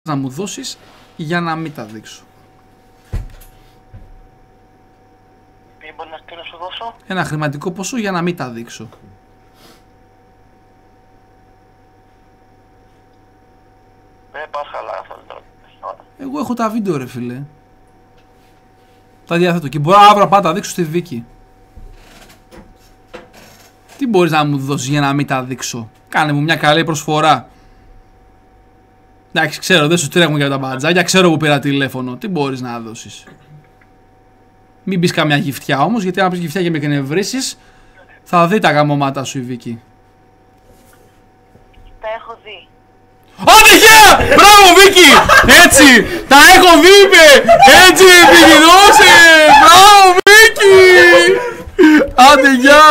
να μου δώσεις για να μην τα δείξω. Τι μπορεί να σου δώσω? Ένα χρηματικό ποσό για να μην τα δείξω. Πας καλά αυτό τώρα. Εγώ έχω τα βίντεο ρε φίλε. Τα διαθέτω και μπορώ αύριο να τα δείξω στη Βίκη. Τι μπορείς να μου δώσεις για να μην τα δείξω? Κάνε μου μια καλή προσφορά. Εντάξει, ξέρω, δεν σου τρέχουμε για τα μπατζάκια, ξέρω που πήρα τηλέφωνο. Τι μπορείς να δώσεις? Μην πεις καμιά γυφτιά όμως, γιατί αν πεις γυφτιά και με εκνευρίσεις, θα δει τα γαμώματα σου η Βίκη. Τα έχω δει. Άντε γεια! Μπράβο Βίκη! Έτσι! Τα έχω δει είπε! Έτσι Βίκη, δώσε! Μπράβο Βίκη! Άντε γεια!